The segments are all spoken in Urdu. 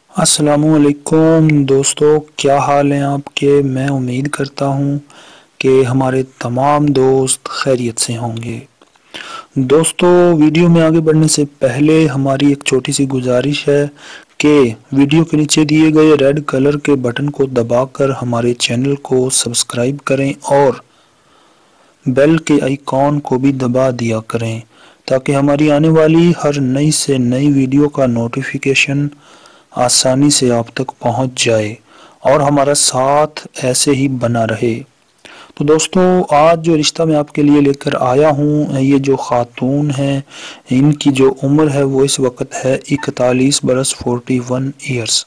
السلام علیکم دوستو، کیا حال ہیں آپ کے؟ میں امید کرتا ہوں کہ ہمارے تمام دوست خیریت سے ہوں گے۔ دوستو، ویڈیو میں آگے بڑھنے سے پہلے ہماری ایک چھوٹی سی گزارش ہے کہ ویڈیو کے نیچے دیے گئے ریڈ کلر کے بٹن کو دبا کر ہمارے چینل کو سبسکرائب کریں اور بیل کے آئیکن کو بھی دبا دیا کریں تاکہ ہماری آنے والی ہر نئی سے نئی ویڈیو کا نوٹیفیکیشن آسانی سے آپ تک پہنچ جائے اور ہمارا ساتھ ایسے ہی بنا رہے۔ تو دوستو، آج جو رشتہ میں آپ کے لیے لے کر آیا ہوں، یہ جو خاتون ہیں، ان کی جو عمر ہے وہ اس وقت ہے 41 برس 41 ایئرس۔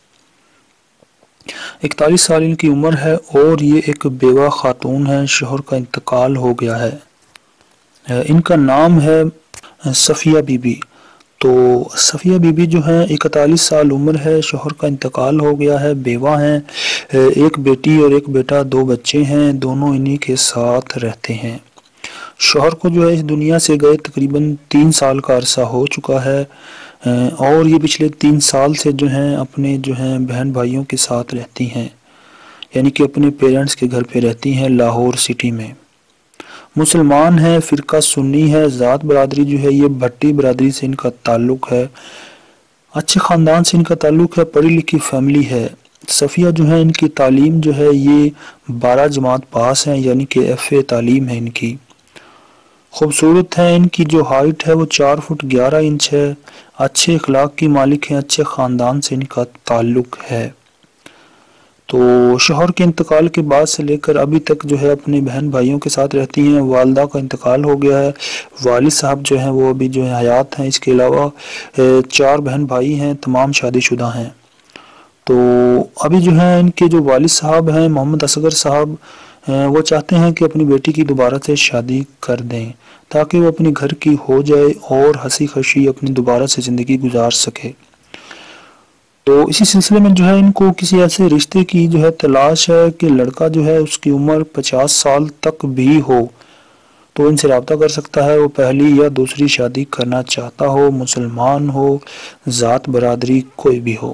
41 سال ان کی عمر ہے اور یہ ایک بیوہ خاتون ہے، شوہر کا انتقال ہو گیا ہے۔ ان کا نام ہے صفیہ بی بی۔ تو صفیہ بی بی جو ہیں 41 سال عمر ہے، شوہر کا انتقال ہو گیا ہے، بیوہ ہیں، ایک بیٹی اور ایک بیٹا، 2 بچے ہیں، دونوں انہی کے ساتھ رہتے ہیں۔ شوہر کو جو ہے اس دنیا سے گئے تقریباً 3 سال کا عرصہ ہو چکا ہے اور یہ پچھلے 3 سال سے جو ہیں اپنے جو ہیں بہن بھائیوں کے ساتھ رہتی ہیں، یعنی کہ اپنے پیرنٹس کے گھر پہ رہتی ہیں لاہور سٹی میں۔ مسلمان ہے، فرقہ سنی ہے، ذات برادری جو ہے یہ بھٹی برادری سے ان کا تعلق ہے، اچھے خاندان سے ان کا تعلق ہے، پڑھی لکھی فیملی ہے۔ صفیہ جو ہے ان کی تعلیم جو ہے یہ 12 جماعت پاس ہیں، یعنی کہ FA تعلیم ہے ان کی۔ خوبصورت ہیں، ان کی جو ہائٹ ہے وہ 4 فٹ 11 انچ ہے، اچھے اخلاق کی مالک ہیں، اچھے خاندان سے ان کا تعلق ہے۔ تو شوہر کے انتقال کے بعد سے لے کر ابھی تک جو ہے اپنے بہن بھائیوں کے ساتھ رہتی ہیں۔ والدہ کا انتقال ہو گیا ہے، والد صاحب جو ہیں وہ ابھی جو ہے حیات ہیں، اس کے علاوہ 4 بہن بھائی ہیں، تمام شادی شدہ ہیں۔ تو ابھی جو ہیں ان کے جو والد صاحب ہیں محمد اصغر صاحب، وہ چاہتے ہیں کہ اپنی بیٹی کی دوبارہ سے شادی کر دیں تاکہ وہ اپنے گھر کی ہو جائے اور ہنسی خوشی اپنی دوبارہ سے زندگی گزار سکے۔ تو اسی سلسلے میں جو ہے ان کو کسی ایسے رشتے کی جو ہے تلاش ہے کہ لڑکا جو ہے اس کی عمر 50 سال تک بھی ہو تو ان سے رابطہ کر سکتا ہے، وہ پہلی یا دوسری شادی کرنا چاہتا ہو، مسلمان ہو، ذات برادری کوئی بھی ہو۔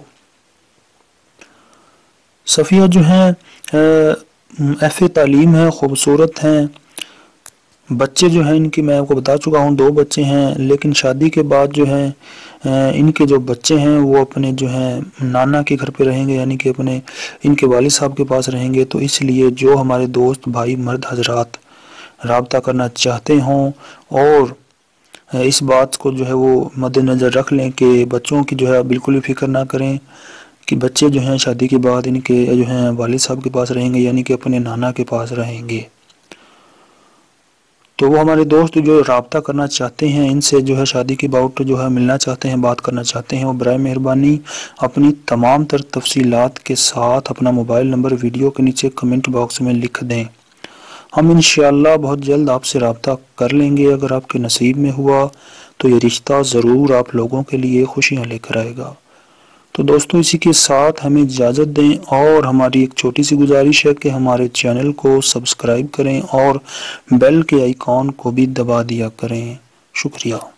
صفیہ جو ہیں FA تعلیم ہے، خوبصورت ہیں، بچے جو ہیں ان کی میں آپ کو بتا چکا ہوں 2 بچے ہیں، لیکن شادی کے بعد جو ہیں ان کے جو بچے ہیں وہ اپنے جو ہیں نانا کے گھر پہ رہیں گے، یعنی کہ اپنے ان کے والد صاحب کے پاس رہیں گے۔ تو اس لیے جو ہمارے دوست بھائی مرد حضرات رابطہ کرنا چاہتے ہوں اور اس بات کو جو ہے وہ مد نظر رکھ لیں کہ بچوں کی جو ہے بالکل بھی فکر نہ کریں کہ بچے جو ہیں شادی کے بعد ان کے جو ہیں والد صاحب کے پاس رہیں گے، یعنی کہ اپنے نانا کے پاس رہیں گے۔ تو وہ ہمارے دوست جو رابطہ کرنا چاہتے ہیں، ان سے جو ہے شادی کے باوت جو ہے ملنا چاہتے ہیں، بات کرنا چاہتے ہیں، وہ برائے مہربانی اپنی تمام تر تفصیلات کے ساتھ اپنا موبائل نمبر ویڈیو کے نیچے کمنٹ باکس میں لکھ دیں۔ ہم انشاءاللہ بہت جلد آپ سے رابطہ کر لیں گے۔ اگر آپ کے نصیب میں ہوا تو یہ رشتہ ضرور آپ لوگوں کے لیے خوشیاں لے کر آئے گا۔ تو دوستو، اسی کے ساتھ ہمیں اجازت دیں اور ہماری ایک چھوٹی سی گزارش ہے کہ ہمارے چینل کو سبسکرائب کریں اور بیل کے آئیکن کو بھی دبا دیا کریں۔ شکریہ۔